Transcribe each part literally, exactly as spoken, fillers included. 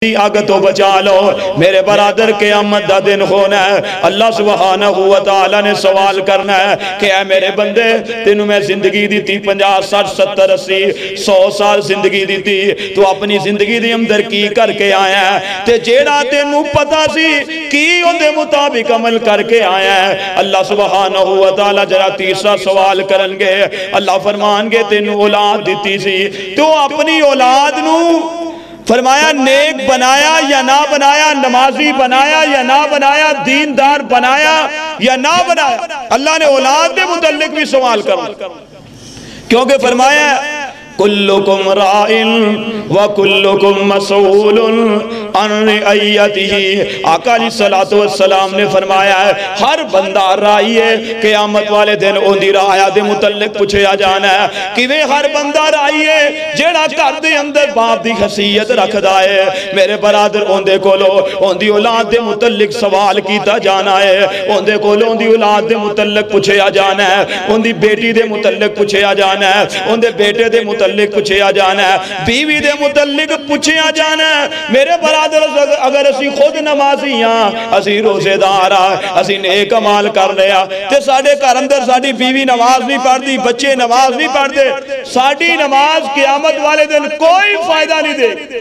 آگ تو بچا لو میرے برادر قیامت دا دن ہونا ہے اللہ سبحانہ وتعالی نے سوال کرنا ہے کہ اے میرے بندے تینوں میں زندگی دی تھی پنجاہ ساٹھ ستر اسی سو سال زندگی دی تھی تو اپنی زندگی دی اندر کی کر کے آیا ہے تے جیڑا تینوں پتا سی کی ان دے مطابق عمل کر کے آیا ہے اللہ سبحانہ وتعالی جرا تیسرا سوال کرنگے اللہ فرمان گے تینوں اولاد دیتی سی تو اپنی اولاد نو فرمایا نیک بنایا یا نہ بنایا نمازی بنایا یا نہ بنایا دیندار بنایا یا نہ بنایا اللہ نے اولاد کے متعلق بھی سوال کرنا کیونکہ فرمایا کلکم رائن وکلکم مسئول عن رعیتہ آقا علیہ السلام نے فرمایا ہے ہر بندہ رائی ہے قیامت والے دن اندھی رعایا دے متعلق پوچھے آ جانا ہے کہ وہ ہر بندہ رائی ہے جیڑا کر دے اندر باپ دی حیثیت رکھ دائے میرے برادر اندھے کو لو اندھی اولاد دے متعلق سوال کیتا جانا ہے اندھے کو لو اندھی اولاد دے متعلق پوچھے آ جانا ہے اندھی بیٹی دے متعلق پوچھے آ جانا ہے اندھے بیٹے دے متعلق پوچھے آ جانا ہے بیوی دے متعلق پوچھے آ جانا ہے میرے برادر اگر اسی خود نمازی ہیں اسی روزے دارا اسی نیک عمال کر لیا تے ساڑھے گھر اندر ساڑھی بیوی نماز نہیں پڑھ دی بچے نماز نہیں پڑھ دے ساڑھی نماز قیامت والے دن کوئی فائدہ نہیں دے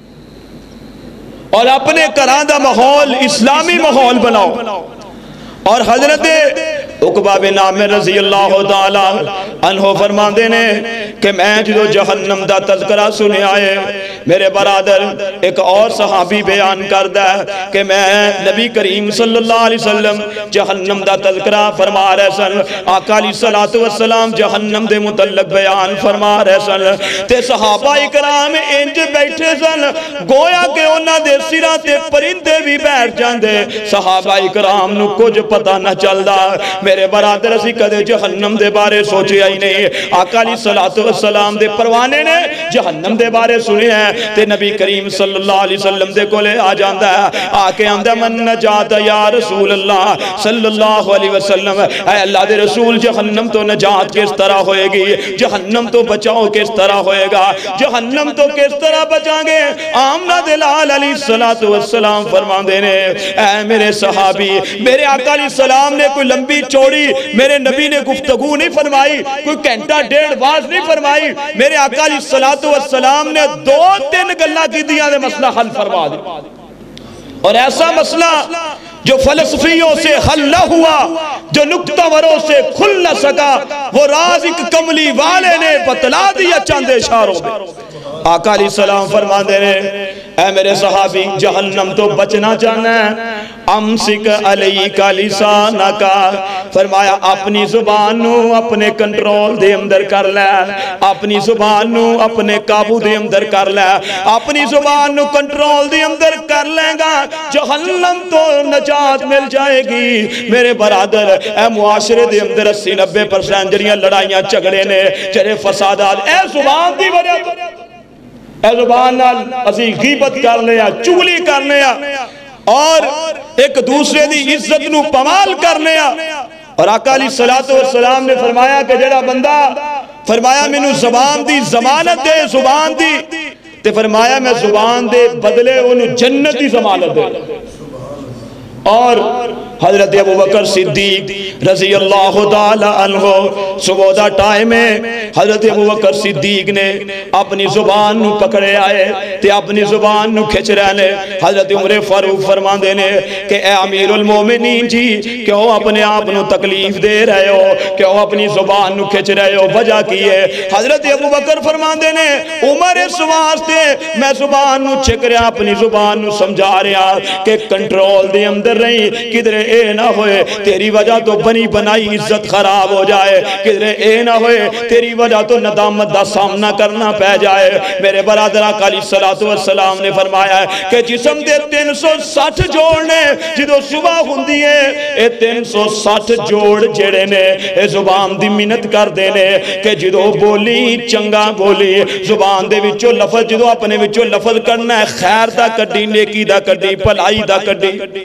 اور اپنے گھراں دا ماحول اسلامی ماحول بناؤ اور حضرت عقبہ بن عامر رضی اللہ تعالیٰ عنہ فرمان دینے کہ میں جو جہنم دا تذکرہ سنے آئے میرے برادر ایک اور صحابی بیان کردہ ہے کہ میں نبی کریم صلی اللہ علیہ وسلم جہنم دا تذکرہ فرما رہے سن آقا علیہ السلام جہنم دے متعلق بیان فرما رہے سن تے صحابہ اکرام انج بیٹھے سن گویا کہ انہاں دے سرہ تے پرندے بھی بیٹھ جاندے صحابہ اکرام نو کچھ پتہ نہ چلدا میرے برادر اسی کدے جہنم دے بارے سوچے آئی نہیں آقا علیہ السلام دے پروانے نے جہنم دے بارے سنے ہیں تے نبی کریم صلی اللہ علیہ وسلم دے کو لے آ جاندہ ہے آکے آندہ من نجات یا رسول اللہ صلی اللہ علیہ وسلم اے اللہ دے رسول جہنم تو نجات کس طرح ہوئے گی جہنم تو بچاؤ کس طرح ہوئے گا جہنم تو کس طرح بچائیں گے آمنہ دلال علیہ السلام فرمان دینے اے میرے صحابی میرے آقا علیہ السلام نے کوئی لمبی چوڑی میرے نبی نے گفتگو نہیں فرمائی کوئی گھنٹہ ڈیڑھ باز نہیں فرمائی میرے آقا علیہ السلام نے دو تین گلہ کی دیا دے مسئلہ حل فرما دی اور ایسا مسئلہ جو فلسفیوں سے حل نہ ہوا جو نکتہ وروں سے کھل نہ سکا وہ راز ایک کملی والے نے بتلا دیا چند اشاروں میں آقا علیہ السلام فرما دے رہے اے میرے صحابی جہنم تو بچنا چاہنا ہے امسک علیکا لسانکا فرمایا اپنی زبان نو اپنے کنٹرول دے اندر کر لے اپنی زبان نو اپنے قابو دے اندر کر لے اپنی زبان نو کنٹرول دے اندر کر لیں گا جہنم تو نجات مل جائے گی میرے برادر اے معاشرے دے اندر اسی نبے پرسنٹ جڑیاں لڑائیاں جھگڑے نے جڑے فسادات اے زبان دی وجہ اے زبان نال اسی غیبت کر لیا چگلی کر لیا اور ایک دوسرے دی عزت نو پمال کر لیا اور آقا علیہ السلام نے فرمایا کہ جڑا بندہ فرمایا میں نو زبان دی ضمانت دے زبان دی تے فرمایا میں زبان دے بدلے انہوں جنت دی ضمانت دے اور حضرت ابو بکر صدیق رضی اللہ تعالی عنہ صبح دا ٹائم ہے حضرت ابو بکر صدیق نے اپنی زبان نو پکڑے آئے تے اپنی زبان نو کھچ رہنے حضرت عمر فاروق فرمان دینے کہ اے امیر المومنین جی کیوں اپنے آپ نو تکلیف دے رہے ہو کیوں اپنی زبان نو کھچ رہے ہو وجہ کی ہے حضرت ابو بکر فرمان دینے عمر اس واسطے میں زبان نو چھک رہا اپنی زبان نو سمجھا رہا کہ کنٹرول دے اندر رہی کدھر اے نہ ہوئے تیری وجہ تو بنی بنائی عزت خراب ہو جائے کدھر اے نہ ہوئے تیری وجہ تو ندامت دا سامنا کرنا پہ جائے میرے برادر آقا علیہ السلام نے فرمایا ہے کہ جسم دے تین سو سٹھ جوڑنے جدو صبح ہوندی ہے اے تین سو سٹھ جوڑ جڑے نے اے زبان دی منت کر دینے کہ جدو بولی چنگا بولی زبان دے وچو لفظ جدو اپنے وچو لفظ کرنا ہے خیر دا کڈی نیکی دا کڈی پلائی دا کڈی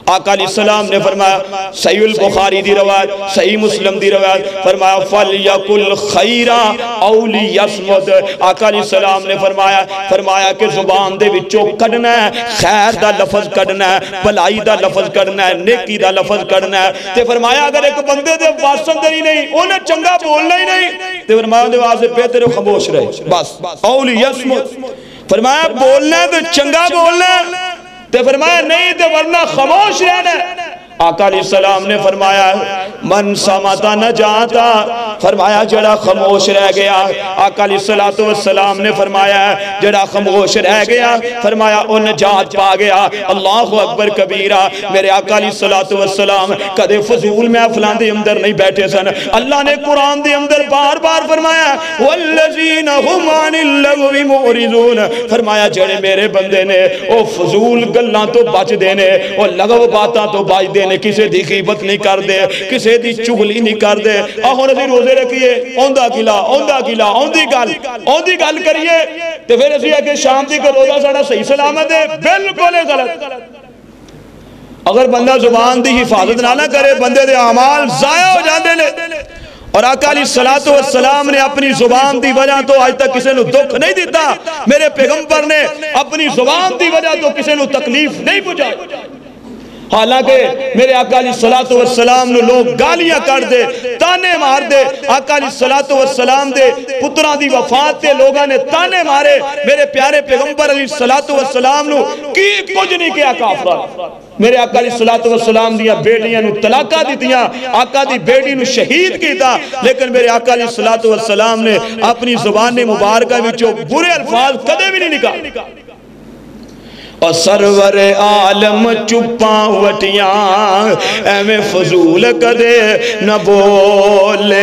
آقا علیہ السلام نے فرمایا صحیح البخاری دی روایت صحیح مسلم دی روایت فرمایا فَلْيَقُلْ خَيْرًا أَوْ لِيَصْمُتْ آقا علیہ السلام نے فرمایا فرمایا کہ زبان دے وچوں کڑنا ہے خیر دا لفظ کڑنا ہے بھلائی دا لفظ کڑنا ہے نیکی دا لفظ کڑنا ہے تے فرمایا اگر ایک بندے دے واسن دے ہی نہیں انہیں چنگا بولنا ہی نہیں تے فرمایا دے واسے پہ تیرے خاموش رہے بس أَوْ لِيَصْمُتْ فرمایا بولنا ہے تو چنگا بولنا ہے تے فرمایا نہیں تے ورنہ خاموش رہنا ہے آقا علیہ السلام نے فرمایا من سماتا نجاتا فرمایا جڑا خاموش رہ گیا آقا علیہ السلام نے فرمایا جڑا خاموش رہ گیا فرمایا او نجات پا گیا اللہ اکبر کبیرہ میرے آقا علیہ السلام کدے فضول میں افلان دے اندر نہیں بیٹھے سن اللہ نے قرآن دے اندر بار بار فرمایا والذین هم عن اللغو معرضون فرمایا جڑے میرے بندے نے او فضول گلاں تو بچ دینے او لغو باتاں تو بچ دینے کسے دی غیبت نہیں کر دے کسے دی چغلی نہیں کر دے آہوں نظر روزے رکھئے اوندہ گلا اوندہ گلا اوندی گل اوندی گل کریے تو پھر اسی ہے کہ شام دی کا روزہ ساڑھا صحیح سلامت ہے بلکل غلط اگر بندہ زبان دی حفاظت نہ نہ کرے بندے دے اعمال ضائع ہو جاندے لے اور آقا علیہ السلام نے اپنی زبان دی وجہ تو آج تک کسے نو دکھ نہیں دیتا میرے پیغمبر نے اپنی زبان دی وجہ تو کسے نو تکلیف نہیں پہنچائی حالانکہ میرے آقا علیہ السلام نے لوگ گالیاں کر دے تانے مار دے آقا علیہ السلام دے پتران دی وفات تے لوگاں نے تانے مارے میرے پیارے پیغمبر علیہ السلام نے کی کچھ نہیں کیا کافرہ میرے آقا علیہ السلام دیا بیٹیاں نو طلاقہ دیتیاں آقا دی بیٹی نو شہید کیتا لیکن میرے آقا علیہ السلام نے اپنی زبان مبارکہ وچوں برے الفاظ کدے بھی نہیں نکال اور سرور عالم چپاں وٹیاں ایویں فضول کدے نہ بولے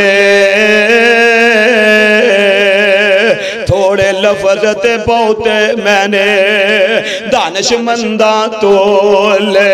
تھوڑے لفظ تے بہتے میں نے دانش مندہ تولے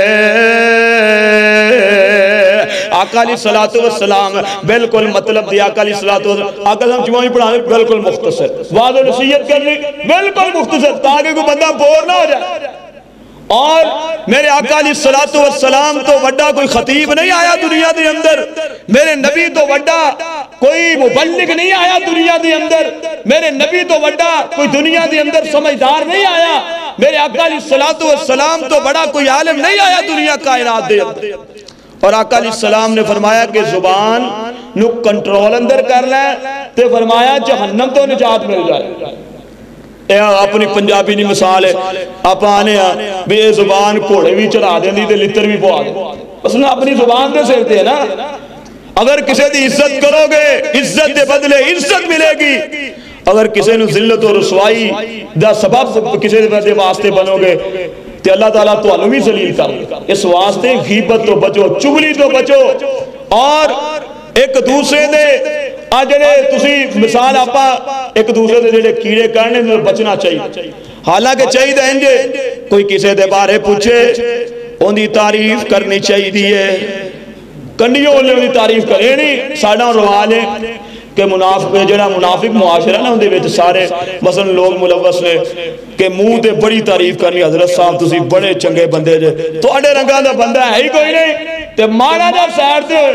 آقا علیہ السلام بلکل مطلب دیا آقا علیہ السلام آقا ہم جمعی پڑھانے بلکل مختصر واضح نصیحت کرنی بلکل مختصر تاکہ کوئی بندہ بور نہ ہو جائے اور میرے آقا علیہ السلام تو وڈا کوئی خطیب نہیں آیا دنیا دے اندر میرے نبی تو وڈا کوئی مبلغ نہیں آیا دنیا دے اندر میرے نبی تو وڈا کوئی دنیا دے اندر سمجھدار نہیں آیا میرے آقا علیہ السلام تو بڑا کوئی عالم نہیں آیا دنیا کائنات دے اندر اور آقا علیہ السلام نے فرمایا کہ زبان نو کنٹرول اندر کر لیں تے فرمایا جہنم تو نجات مل جائے اے اپنی پنجابی نہیں مثال ہے آپ آنے ہیں بھی یہ زبان کوڑے بھی چڑھا دیں دی تے لتر بھی پوا دیں بس نا اپنی زبان دے سیرتے ہیں نا اگر کسے دی عزت کرو گے عزت دے بدلے عزت ملے گی اگر کسے نو ذلت و رسوائی دا سبب کسے دے واسطے بنو گے تے اللہ تعالیٰ تو علمی ذلیل کر اس واسطے غیبت تو بچو چگلی تو بچو اور ایک دوسرے دے آجڑے تسی مثال آپا ایک دوسرے دے جڑے کیڑے کرنے میں بچنا چاہیے حالانکہ چاہیے دیں جے کوئی کسے دے بارے پوچھے ان دی تعریف کرنی چاہیے دیئے کنڈیوں لے ان دی تعریف کریں نہیں ساڑھا روالے کہ منافق جڑا منافق معاشرہ نہ ہوندے ویچ سارے مثلا لوگ ملوث نے کہ منہ تے بڑی تعریف کرنی حضرت صاحب تسی بڑے چنگے بندے جے تو اڈے رنگا دا بندہ ہے ہی کوئی نہیں تے مارا جا سیر تے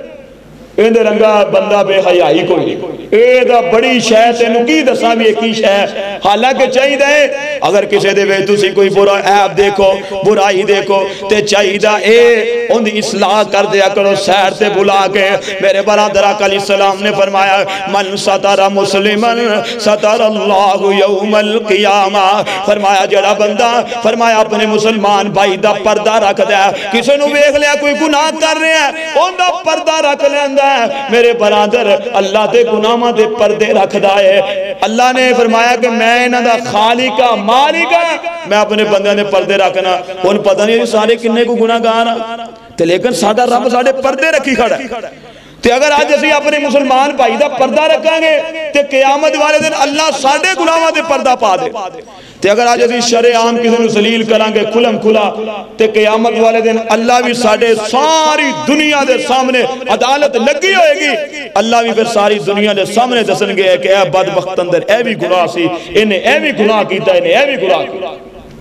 اندے رنگا بندہ بے حیائی کوئی نہیں اے دا بڑی شہ تینو کی دساں بھی ایک ہی شہ حالانکہ چاہی دے اگر کسے دے وے تسی کوئی برا عیب دیکھو برائی دیکھو تے چاہی دا اے ان دی اصلاح کر دیا کرو سیر تے بلا کے میرے برادر آقا علیہ السلام نے فرمایا من ستر مسلمن ستر اللہ یوم القیامہ فرمایا جڑا بندہ فرمایا اپنے مسلمان بھائی دا پردہ رکھ دیا کسے نو بیخ لیا کوئی گناہ کر رہے ہیں ان دا پردہ رکھ لیا میرے برادر اللہ دے گناہاں دے پردے رکھ دائے اللہ نے فرمایا کہ میں انہاں دا خالقہ مالکہ میں اپنے بندے نے پردے رکھنا ان پتہ نہیں سارے کنے کو گناہ گانا تے لیکن سادہ رب سارے پردے رکھی کھڑا ہے تے اگر آج اسی اپنے مسلمان بھائی دا پردہ رکھیں گے تے قیامت والے دن اللہ ساڑھے گناہاں دے پردہ پا دے تے اگر آج اسی شرع عام کسی نے ذلیل کریں گے کھلم کھلا تے قیامت والے دن اللہ بھی ساڑھے ساری دنیا دے سامنے عدالت لگی ہوئے گی اللہ بھی پھر ساری دنیا دے سامنے دسن گے کہ اے بدبخت اندر اے بھی گناہ سی انہیں اے بھی گناہ کیتا انہیں اے بھی گناہ کیتا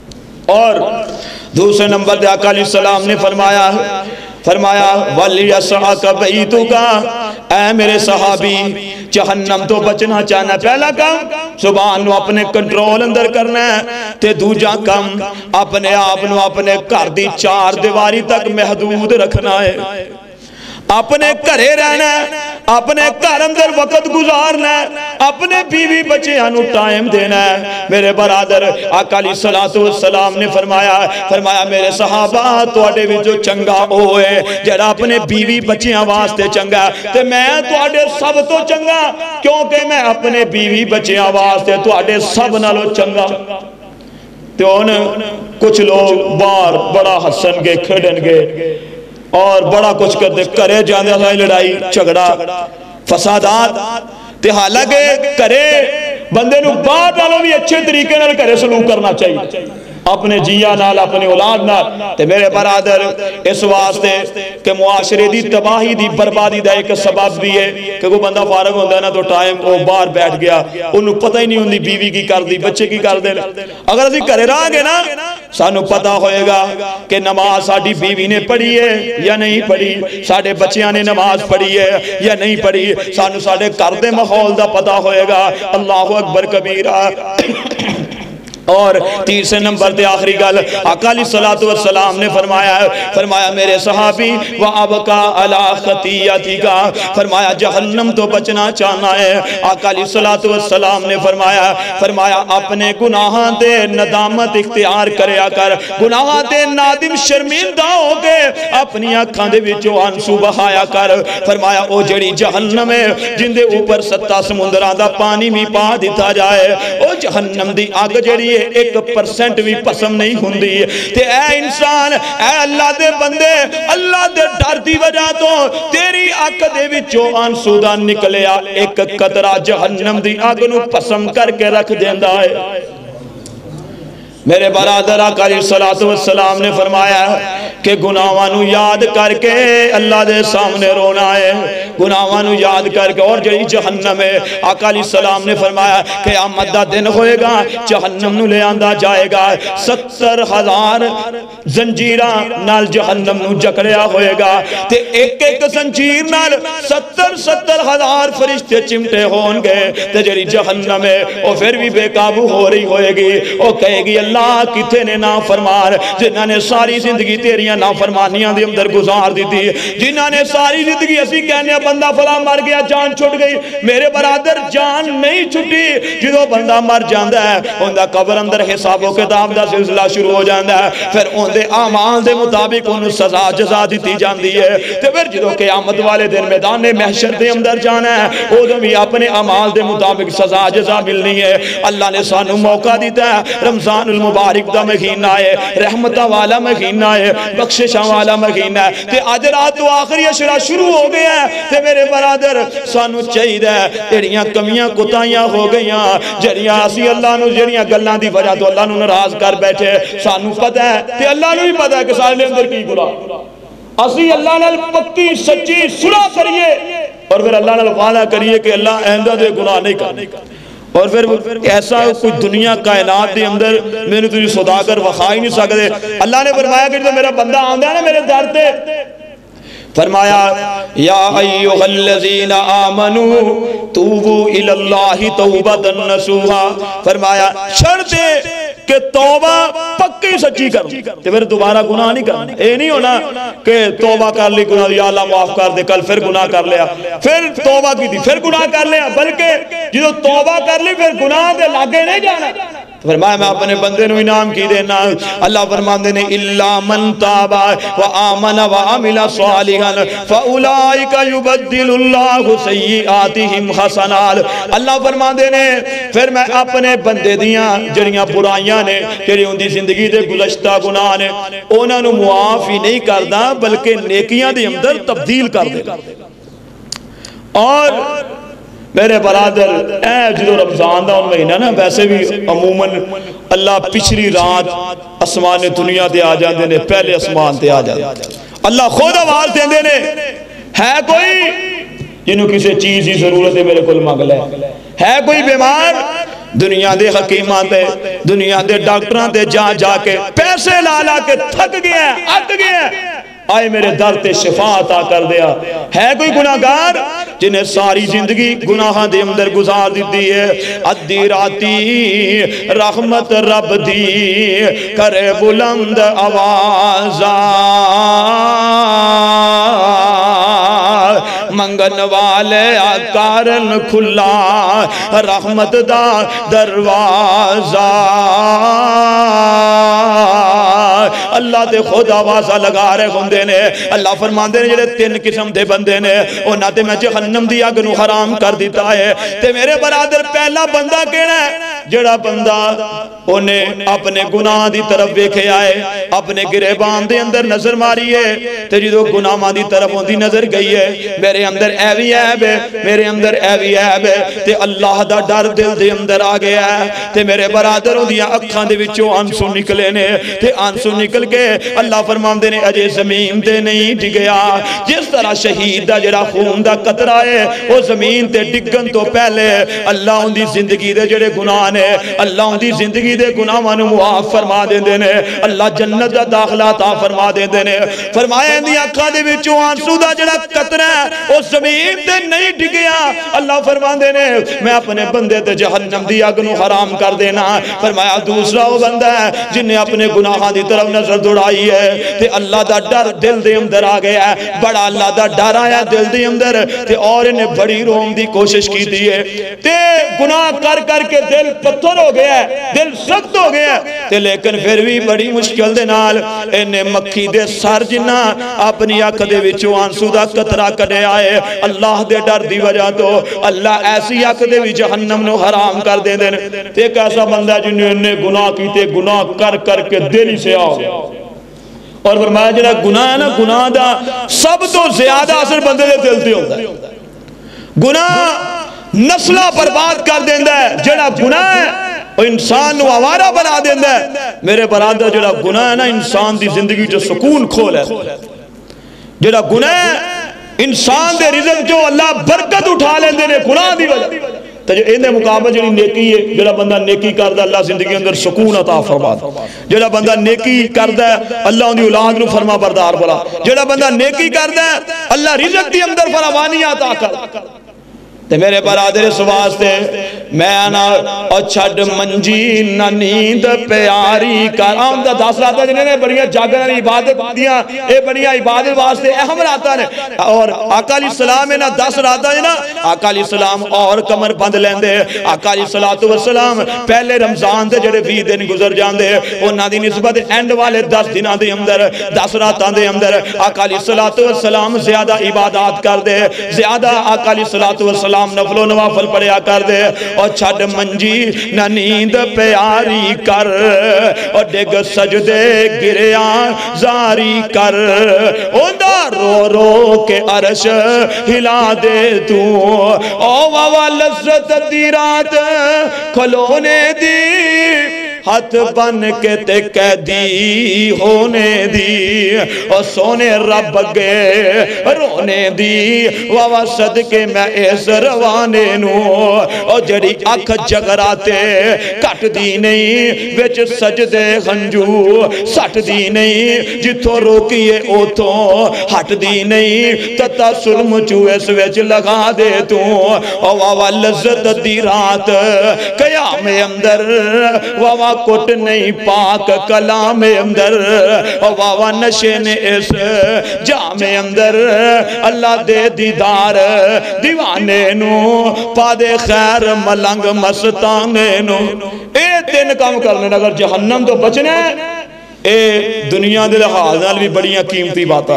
اور دوسرے نمبر پہ آقا علیہ السلام نے فرمایا فرمایا وَلْيَسْعَكَ بَيْتُكَ، اے میرے صحابی جہنم تو بچنا چاہنا، پہلا کام زبان نو اپنے کنٹرول اندر کرنا ہے، تے دوجا کام اپنے آپ نو اپنے گھر دی چار دیواری تک محدود رکھنا ہے، اپنے گھرے رہنا ہے، اپنے گھر اندر وقت گزارنا ہے، اپنے بیوی بچے انو ٹائم دینا ہے۔ میرے برادر آقا علیہ السلام نے فرمایا فرمایا میرے صحابہ تواڈے وچوں چنگا ہوئے جڑا اپنے بیوی بچیاں واسطے چنگا، تے میں تواڈے سب تو چنگا کیونکہ میں اپنے بیوی بچیاں واسطے تواڈے سب نالوں چنگا۔ تے ہن کچھ لوگ باہر بڑا ہسن گے کھیڈن گے اور بڑا کچھ کرتے کرے جاندے ہیں، لڑائی جھگڑا فسادات، تے حالانکہ کرے بندے نو باہر نالوں بھی اچھے طریقے نال کرے سلوک کرنا چاہیے اپنے جیاں نال اپنے اولاد نال۔ تے میرے برادر اس واسطے کہ معاشرے دی تباہی دی بربادی دا ایک سبب بھی ہے کہ کوئی بندہ فارغ ہوندہ ہے نا تو ٹائم وہ باہر بیٹھ گیا، انہوں پتہ ہی نہیں ہوندی بیوی کی کر دی بچے کی کر دے۔ اگر اسی کرے رہا گے نا سانو پتہ ہوئے گا کہ نماز ساڑھی بیوی نے پڑھی ہے یا نہیں پڑھی، ساڑھے بچیاں نے نماز پڑھی ہے یا نہیں پڑھی، سانو ساڑھے کردے ماحول دا پتہ ہوئے گا۔ اللہ اکبر کبیرہ۔ اور تیسرے نمبر تے آخری گل آقا علیہ السلام نے فرمایا فرمایا میرے صحابی وَأَبْقَى عَلَىٰ خَطِيَّتِكَ، فرمایا جہنم تو بچنا چاہنا ہے۔ آقا علیہ السلام نے فرمایا فرمایا اپنے گناہاں دے ندامت اختیار کریا کر، گناہاں دے نادم شرمندہ ہو کے اپنی آنکھاں دے وچوں آنسو بہایا کر۔ فرمایا او جڑی جہنم ہے جن دے اوپر ستہ سمندراں دا پانی بھی پا دیتا جائے، او جہنم دی آگ جڑی ایک پرسنٹ بھی پسم نہیں ہوندی۔ تے اے انسان اے اللہ دے بندے اللہ دے ڈر دی وجہ تو تیری آنکھ دے وچوں آنسو دا نکلیا ایک قطرہ جہنم دی آگ نو پسم کر کے رکھ دیندا ہے۔ میرے برادر آقا علیہ السلام نے فرمایا کہ گناہاں یاد کر کے اللہ دے سامنے رونا ہے، گناہاں یاد کر کے۔ اور جہی جہنم ہے آقا علیہ السلام نے فرمایا کہ قیامت دا دن ہوئے گا جہنم نو لے آندہ جائے گا، ستر ہزار زنجیران نال جہنم نو جکڑیا ہوئے گا، تے ایک ایک زنجیر نال ستر ستر ہزار فرشتے چمٹے ہون گے، تے جہی جہنم ہے وہ پھر بھی بے قابو ہو رہی ہوئے گی، وہ کہے گی اللہ کتے نے نافرمان جنہاں نے ساری زندگی تیریاں نافرمانیاں دے اندر گزار دی تھی، جنہاں نے ساری زندگی اسی کہنے بندہ فلاں مر گیا جان چھٹ گئی۔ میرے برادر جان نہیں چھٹی، جدو بندہ مر جاندہ ہے اندہ قبر اندر حساب و کتاب دا سلسلہ شروع ہو جاندہ ہے، پھر اندے اعمال دے مطابق انہوں سزا جزا دیتی جاندی ہے، تو پھر جدو قیامت والے دن میدان محشر دے اندر جانا ہے ادھو بھی اپنے اعمال دے مطابق سزا جزا ملنی ہے۔ اللہ نے سانو موقع دیتا ہے، رمضان المبارک دا مہینہ ہے، رحمتہ والا مہینہ ہے، بخششہ والا مہینہ ہے، تے آج رات تو آخری اشرا شروع ہو گیا ہے، تے میرے برادر سانو چاہید ہے تیریاں کمیاں کتائیاں ہو گئیاں جڑیاں اسی اللہ نو جڑیاں گلان دی وجہ تو اللہ نو نراز کر بیٹھے، سانو پتہ ہے تے اللہ نو ہی پتہ ہے کہ سارے اندر کی گناہ، اسی اللہ نال پکی سچی صلح کریے اور پھر اللہ نال وعدہ کریے کہ اللہ آئندہ دے گناہ نہیں کرنے کا، اور پھر ایسا کوئی دنیا کائنات دے اندر میں نے تجھے صدا کر وخا ہی نہیں سکتے۔ اللہ نے فرمایا کہ جو میرا بندہ آندہ ہے نا میرے در تے، فرمایا یا ایوہ الذین آمنوا توبوا الاللہ توبۃ نصوحا، فرمایا شرط ہے کہ توبہ پکی سچی کر کہ پھر دوبارہ گناہ نہیں کرنا، اے نہیں ہونا کہ توبہ کر لی گناہ یا اللہ معاف کر دے کل پھر گناہ کر لیا پھر توبہ کی دی پھر گناہ کر لیا، بلکہ جدو توبہ کر لی پھر گناہ دے لاگے نہیں جانا۔ فرمایا میں اپنے بندے نو انعام کی دینا، اللہ فرماندے نے اِلَّا مَن تَابَ وَآمَنَ وَعَمِلَ صَالِحًا فَأُولَئِكَ يُبَدِّلُ اللَّهُ سَيِّئَاتِهِمْ حَسَنَاتٍ۔ اللہ فرماندے نے پھر میں اپنے بندے دیاں جڑیاں برائیاں نے جڑی ان دی زندگی دے گزشتہ گناہ نے انہاں نو معاف ہی نہیں کردا بلکہ نیکیاں دے اندر تبدیل کر دے۔ اور میرے برادر اے جدو رمضان دا ان مہینہ نا ویسے بھی عموماً اللہ پچھلی رات اسمان دنیا دے آ جاندے نے، پہلے اسمان دے آ جاندے اللہ خود آواز دے دے نے ہے کوئی جنہوں کسی چیز ہی ضرورت ہے میرے کل مانگ لے، ہے کوئی بیمار دنیا دے حکیمان دے دنیا دے ڈاکٹران دے جا جا کے پیسے لالا کے تھک گیا ہے اک گیا ہے آئے میرے در تے شفا عطا کر دیا ہے کوئی گناہگار جنہیں ساری زندگی گناہ دے اندر گزار دیتی ہے ادھی راتی رحمت رب دی کرے بلند آوازہ منگن والے کارن کھلا رحمت دا دروازہ اللہ دے خود آوازہ لگا رہے بندے نے اللہ فرمان دے نے جڑے تین قسم دے بندے نے انہاں تے میں جہنم دی اگ نو حرام کر دیتا ہے تے میرے برادر پہلا بندہ کیڑا ہے جڑا بندہ انہیں اپنے گناہ دی طرف ویکھے آئے اپنے گریبان دے اندر نظر ماری ہے تے جدو گناہ ماں دی طرف ان دی نظر گئی ہے میرے اندر ایوی عیب ہے میرے اندر ایوی عیب ہے تے اللہ دا ڈر دل دے اندر آ گیا ہے تے میرے برادروں دیا اکھاں دے وچوں آنسو نکلے نے تے آنسو نکل کے اللہ فرمان دے نے اجے زمین تے نہیں ڈگیا جس طرح شہید دا جڑا خون دا قطرہ ہے وہ زمین تے ڈگن تو پہلے اللہ ان دی زندگی دے جڑے گناہ نے اللہ ان دی زندگی دے گناہ مانو معاف فرما دے دے نے اللہ جنت دا داخلہ عطا فرما دے دے نے فرمایا ان دی اکھاں دے وچوں آنسو دا جڑا قطرہ ہے وہ زمین تے نہیں ڈگیا اللہ فرما دے نے میں اپنے بندے تے جہنم دی اگ نو حرام کر دینا فرمایا دوسرا وہ بندہ ہے جن نے اپنے گناہاں دی طرف نظر دوڑائی ہے تے اللہ دا ڈر دل دے اندر آ گیا ہے بڑا اللہ دا ڈر آیا دل دے اندر تے اور انہیں بڑی روم دی کوشش کی دی ہے تے گناہ کر کر کے دل پتھر ہو گیا ہے دل سخت ہو گیا ہے تے لیکن پھر بھی بڑی مشکل دے نال انہیں مکھی دے سر جنہ اپنی اکھ دے وچوں آنسو دا قطرہ کڈے آئے اللہ دے ڈر دی وجہ تو اللہ ایسی اکھ دے وچ جہنم نو حرام کر دے دے تے ایک ایسا بندہ جنہیں انہیں گناہ کیتے گناہ کر کر کے دل ہی سے آؤ اور فرمایا جڑا گناہ ہے نا گناہ دا سب تو زیادہ اثر بندے دے دل تے ہوتا ہے گناہ نسلہ برباد کر دیندہ ہے جڑا گناہ ہے وہ انسان نو آوارہ بنا دیندہ ہے میرے برادر جڑا گناہ ہے نا انسان دی زندگی جو سکون کھول ہے جڑا گناہ ہے انسان دے رزق جو اللہ برکت اٹھا لیندے نے گناہ دی وجہ تو جو اندھے مقابل جڑی نیکی ہے جڑا بندہ نیکی کردہ اللہ زندگی اندر سکون عطا فرما جڑا بندہ نیکی کردہ اللہ ان دی اولاد نو فرما بردار بولا جڑا بندہ نیکی کردہ اللہ رزق دی اندر فراوانی عطا کر تے میرے برادر اس واسطے میں آنا اور چھڑ منجی نہ نیند پیاری کر آمدہ دس راتا جنہیں نے بڑیاں جاگرہ عبادت دیا اے بڑیاں عبادت واسطے اہم راتا نے اور آقا علیہ السلام نہ دس راتا جنہ آقا علیہ السلام اور کمر بند لیندے آقا علیہ السلام پہلے رمضان دے جڑے بھی دن گزر جاندے انہاں دی نسبت اینڈ والے دس دنہ دے اندر دس راتاں دے اندر آقا علیہ السلام زیادہ عبادات کر دے زیادہ آقا علیہ السلام نفل و نوافل پڑھیا کر دے اور چھڑ منجی نہ نیند پیاری کر اور ڈگ سجدے گریاں زاری کر اوندہ رو رو کے عرش ہلا دے تو او واوا لذت دی رات کھلونے دی ہاتھ بن کے تے قیدی ہونے دی اور سونے رب گے رونے دی واوا صدقے میں اس روانے نو اور جڑی اکھ جگراتے کٹ دی نہیں وچ سجدے خنجو سٹ دی نہیں جتھو روکیے اوتھوں ہٹ دی نہیں تتا سلم چویس وچ لگا دے تو اور واوا لذت دی رات قیام اندر واوا کٹ نہیں پاک کلام اندر واوا نشے نے اس جام اندر اللہ دے دیدار دیوانے نو پادے خیر ملنگ مستانے نو اے تین کام کرنے اگر جہنم تو بچنے اے دنیا دے لحاظ نال بھی بڑیاں قیمتی باتاں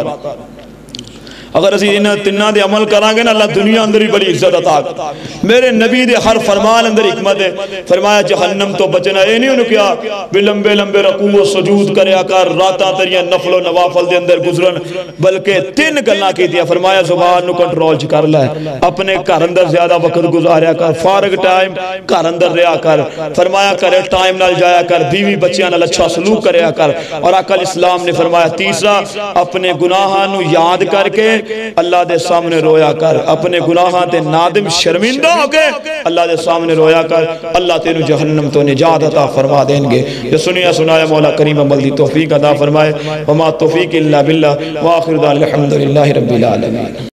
اگر اسی انہاں تنہ دے عمل کرانگے نا اللہ دنیا اندر بھی بڑی عزت عطا کر میرے نبی دے ہر فرمان اندر حکمت ہے فرمایا جہنم تو بچنا اے نہیں انہوں کیا بھی لمبے لمبے رکوع و سجود کریا کر راتاں تریاں نفل و نوافل دے اندر گزرن بلکہ تین گلنا کی دیا فرمایا زبان نو کنٹرول چ کر لے اپنے گھر اندر زیادہ وقت گزاریا کر فارغ ٹائم گھر اندر رہیا کر فرمایا کرے ٹائم نال جایا کر بیوی بچیاں نال اچھا سلوک کریا کر اور آقا الاسلام نے فرمایا تیسرا اپنے گناہاں نو یاد کر کے اللہ دے سامنے رویا کر، اپنے گناہاں تے نادم شرمندہ ہو کے اللہ دے سامنے رویا کر، اللہ تینو جہنم تو نجات عطا فرما دیں گے۔ جو سنیا سنایا مولا کریم عمل دی توفیق عطا فرمائے، وما توفیق الا باللہ، وآخر دعوانا الحمدللہ رب العالمین۔